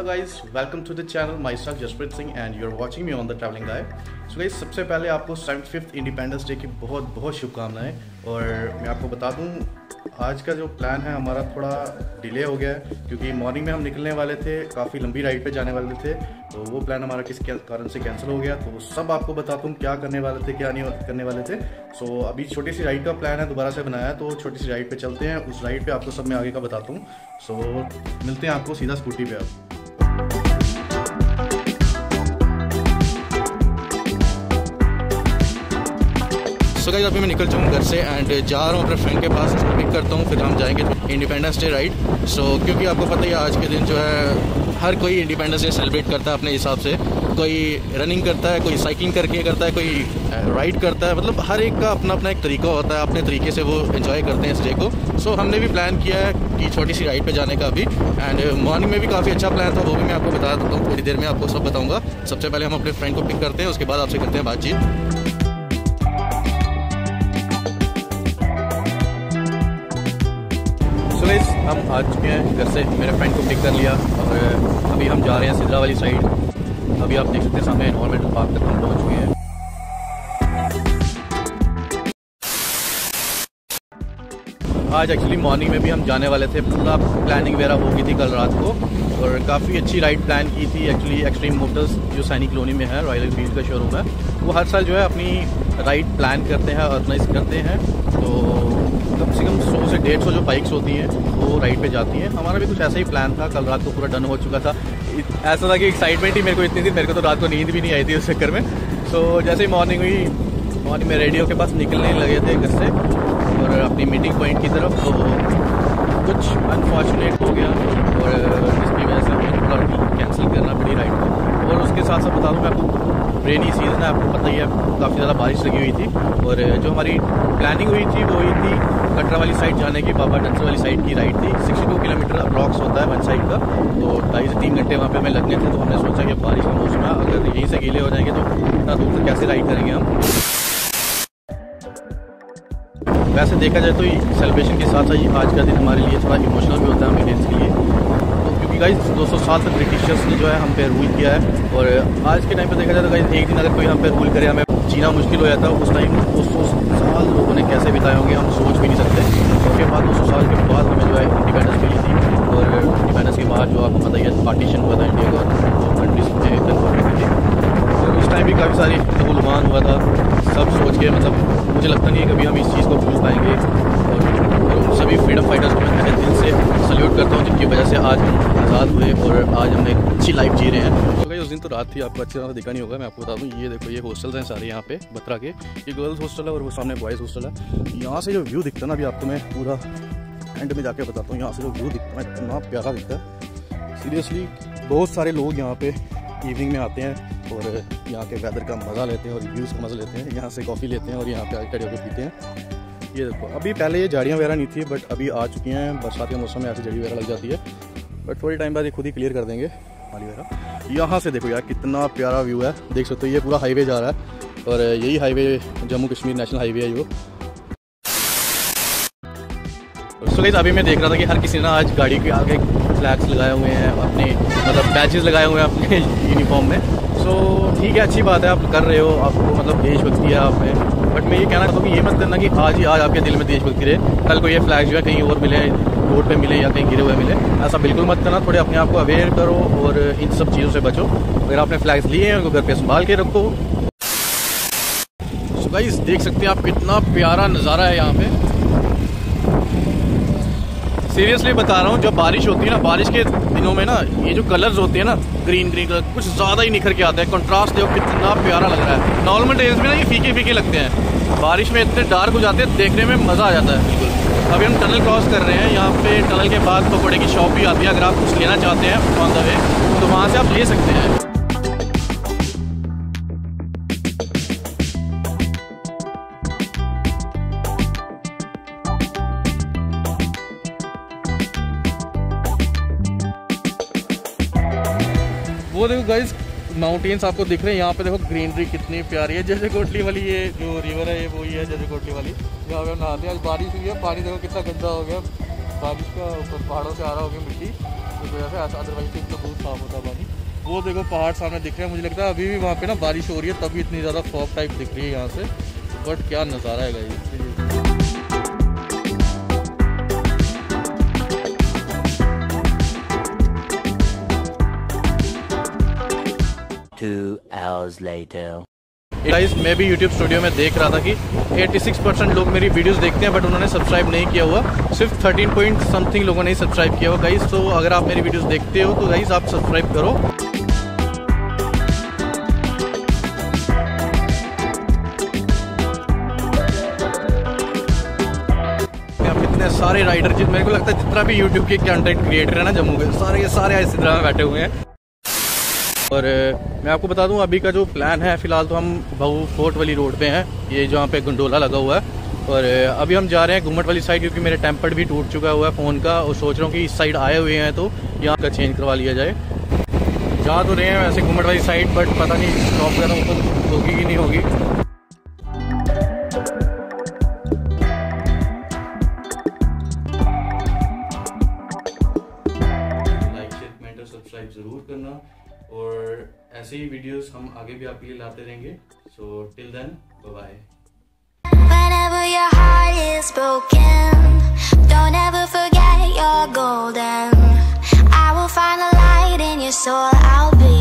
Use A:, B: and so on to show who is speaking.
A: Hello guys, welcome to the channel my self Jasprit Singh and you are watching me on the travelling guide. So guys, सबसे पहले आपको 75th independence day की बहुत बहुत शुभकामनाएं। और मैं आपको बता दूं, आज का जो प्लान है हमारा थोड़ा डिले हो गया है क्योंकि मॉर्निंग में हम निकलने वाले थे, काफ़ी लंबी राइड पे जाने वाले थे, तो वो प्लान हमारा किस कारण से कैंसिल हो गया। तो सब आपको बताता हूँ क्या करने वाले थे, क्या नहीं करने वाले थे। सो अभी छोटी सी राइड का प्लान है, दोबारा से बनाया, तो छोटी सी राइड पे चलते हैं। उस राइड पे आपको सब मैं आगे का बताता हूँ। सो मिलते हैं आपको सीधा स्कूटी पे अब। सो गाइस, अभी मैं निकल चुका हूँ घर से एंड जा रहा हूँ अपने फ्रेंड के पास, उसको पिक करता हूँ, फिर हम जाएंगे इंडिपेंडेंस डे राइड। सो क्योंकि आपको पता ही है आज के दिन जो है हर कोई इंडिपेंडेंस डे सेलिब्रेट करता है अपने हिसाब से। कोई रनिंग करता है, कोई साइकिलिंग करके करता है, कोई राइड करता है, मतलब हर एक का अपना अपना एक तरीका होता है, अपने तरीके से वो एंजॉय करते हैं इस डे को। सो हमने भी प्लान किया है कि छोटी सी राइड पे जाने का अभी, एंड मॉर्निंग में भी काफ़ी अच्छा प्लान था, वो भी मैं आपको बता देता हूँ, थोड़ी देर में आपको सब बताऊँगा। सबसे पहले हम अपने फ्रेंड को पिक करते हैं, उसके बाद आपसे करते हैं बातचीत। हम आ चुके हैं घर से, मेरे फ्रेंड को पिक कर लिया और अभी हम जा रहे हैं सिद्रा वाली साइड। अभी आप देख सकते हैं सामने एनवायरमेंटल पार्क तक हम पहुंच चुके हैं। आज एक्चुअली मॉर्निंग में भी हम जाने वाले थे, पूरा प्लानिंग वगैरह हो गई थी कल रात को, और काफ़ी अच्छी राइड प्लान की थी। एक्चुअली एक्सट्रीम मोटर्स जो सैनिक कॉलोनी में है, रॉयल एनफील्ड का शोरूम है, वो हर साल जो है अपनी राइड प्लान करते हैं, ऑर्गेनाइज करते हैं। तो कम से कम 100 से 150 जो बाइक्स होती हैं वो राइड पे जाती हैं। हमारा भी कुछ ऐसा ही प्लान था, कल रात को पूरा डन हो चुका था। ऐसा था कि एक्साइटमेंट ही मेरे को इतनी थी, मेरे को तो रात को नींद भी नहीं आई थी उस चक्कर में। सो जैसे ही मॉर्निंग हुई, मॉर्निंग में रेडियो के पास निकलने लगे थे घर से और अपनी मीटिंग पॉइंट की तरफ, तो कुछ अनफॉर्चुनेट हो गया और जिसकी वजह से हमें थोड़ा कैंसिल करना पड़ी राइड को। और उसके साथ साथ बता दूँ मैं आपको, रेनी सीजन है, आपको पता ही है, काफ़ी ज़्यादा बारिश लगी हुई थी। और जो हमारी प्लानिंग हुई थी वो हुई थी कटरा वाली साइड जाने की, बाबा डंसर वाली साइड की राइड थी। 62 किलोमीटर अप्रॉक्स होता है वन साइड का, तो 2.5 से 3 घंटे वहाँ पे हमें लगने थे। तो हमने सोचा कि बारिश का मौसम है, अगर यहीं से गीले हो जाएंगे तो इतना दूर तक कैसे राइड करेंगे हम। वैसे देखा जाए तो सेलिब्रेशन के साथ साथ आज का दिन हमारे लिए थोड़ा इमोशनल भी होता है हम इंडियंस के लिए, क्योंकि गाइस 200 साल तक ब्रिटिशर्स ने जो है हम पे रूल किया है। और आज के टाइम पे देखा जाए तो गाइस एक दिन अगर कोई हम पे रूल करे, हमें जीना मुश्किल हो जाता है। उस टाइम 200 साल लोगों ने कैसे बिताए होंगे हम सोच भी नहीं सकते। उसके बाद 200 साल के बाद हमें जो है इंडिपेंडेंस मिली थी, और इंडिपेंडेंस के बाद जो आपको पता ही है पार्टीशन हुआ था इंडिया का, तो कंट्रीज में कन्वर्ट हुई थी। तो उस टाइम भी काफ़ी सारी गुलमान हुआ था, सब सोच के, मतलब मुझे लगता नहीं है कभी हम इस चीज़ को भूल पाएंगे। और उन सभी फ्रीडम फाइटर्स को मैं तहे दिल से सल्यूट करता हूँ, जिनकी वजह से आज हम आज़ाद हुए और आज हम एक अच्छी लाइफ जी रहे हैं। तो भाई उस दिन तो रात थी, आपको अच्छी तरह दिखा नहीं होगा, मैं आपको बता दूँ। ये देखो, ये हॉस्टल्स हैं सारे यहाँ पे बत्रा के, ये गर्ल्स हॉस्टल है और वो सामने बॉयज़ हॉस्टल है। यहाँ से जो व्यू दिखता है ना, अभी आपको मैं पूरा एंड में जाके बताता हूँ। यहाँ से जो व्यू दिखता है इतना प्यारा दिखता है, सीरियसली। बहुत सारे लोग यहाँ पे इवनिंग में आते हैं और यहाँ के वेदर का मज़ा लेते हैं और व्यूज़ का मज़ा लेते हैं। यहाँ से कॉफ़ी लेते हैं और यहाँ पे आके खड़े होकर पीते हैं। ये देखो, अभी पहले ये झाड़ियाँ वगैरह नहीं थी, बट अभी आ चुकी हैं। बरसात के मौसम में ऐसी जड़ी वगैरह लग जाती है, बट थोड़ी टाइम बाद ये खुद ही क्लियर कर देंगे नाली वगैरह। यहाँ से देखो यार कितना प्यारा व्यू है, देख सकते हो। ये पूरा हाईवे जा रहा है और यही highway Jammu Kashmir national highway है। सो गाइस, अभी मैं देख रहा था कि हर किसी ने आज गाड़ी के आगे फ्लैग्स लगाए हुए हैं, अपने मतलब बैचेस लगाए हुए हैं अपने यूनिफॉर्म में। सो ठीक है, अच्छी बात है, आप कर रहे हो, आपको मतलब देशभक्ति है आप में। बट मैं ये कहना चाहता हूँ कि ये मत करना कि आज ही आज आपके दिल में देशभक्ति रहे, कल को ये फ्लैग जो है कहीं और मिले, रोड पे मिले या कहीं गिरे हुए मिले। ऐसा बिल्कुल मत करना, थोड़े अपने आप को अवेयर करो और इन सब चीज़ों से बचो। अगर आपने फ्लैग्स लिए हैं उनको घर पे संभाल के रखो। सो गाइस, देख सकते हैं आप कितना प्यारा नज़ारा है यहाँ पे। सीरियसली बता रहा हूँ, जब बारिश होती है ना, बारिश के दिनों में ना ये जो कलर्स होते हैं ना, ग्रीन कलर कुछ ज़्यादा ही निखर के आते हैं। कंट्रास्ट देखो कितना प्यारा लग रहा है। नॉर्मल डेज में ना ये फीके फीके लगते हैं, बारिश में इतने डार्क हो जाते हैं, देखने में मज़ा आ जाता है बिल्कुल। अभी हम टनल क्रॉस कर रहे हैं, यहाँ पे टनल के बाद पकौड़े की शॉप भी आती है। अगर आप कुछ लेना चाहते हैं ऑन द वे, तो वहाँ से आप ले सकते हैं। वो देखो गाइस, माउंटेन्स आपको दिख रहे हैं यहाँ पे, देखो ग्रीनरी कितनी प्यारी है। जैसे कोटली वाली ये जो रिवर है, ये वही है जैसे कोटली वाली, यहाँ पे हम नहाते हैं। आज बारिश हुई है, पानी देखो कितना गंदा हो गया, बारिश का ऊपर पहाड़ों से आ रहा हो गया मिट्टी। इस वजह से, अदरवाइज तो बहुत साफ होता पानी। वो देखो पहाड़ सामने दिख रहे हैं, मुझे लगता है अभी भी वहाँ पे ना बारिश हो रही है, तभी इतनी ज़्यादा फॉग टाइप दिख रही है यहाँ से। बट क्या नज़ारा है गाइस।
B: 2 hours later.
A: गाइस मैं भी YouTube स्टूडियो में देख रहा था कि 86% लोग मेरी वीडियोस देखते हैं, बट उन्होंने सब्सक्राइब नहीं किया हुआ। सिर्फ 13 पॉइंट समथिंग लोगों ने सब्सक्राइब किया हुआ गाइस। तो अगर आप मेरी वीडियोस देखते हो तो गाइस आप सब्सक्राइब करो। इतने सारे राइडर, मेरे को लगता है जितना भी YouTube के कंटेंट क्रिएटर है ना जम्मू के, सारे इस तरह में बैठे हुए हैं। और मैं आपको बता दूं अभी का जो प्लान है, फिलहाल तो हम भाऊ फोर्ट वाली रोड पे हैं, ये जहाँ पे गंडोला लगा हुआ है। और अभी हम जा रहे हैं घुमट वाली साइड, क्योंकि मेरे टेम्पर भी टूट चुका हुआ है फ़ोन का, और सोच रहा हूँ कि इस साइड आए हुए हैं तो यहाँ का चेंज करवा लिया जाए। जा तो रहे हैं वैसे घुमट वाली साइड, बट पता नहीं स्टॉप वगैरह होगी कि नहीं होगी। लाइक शेयर कमेंट और सब्सक्राइब ज़रूर करना, और ऐसे ही वीडियोस हम आगे भी आपके लिए लाते रहेंगे। So till then bye bye.
C: Whenever your heart is broken, don't ever forget you're golden. I will find the light in your soul, I'll be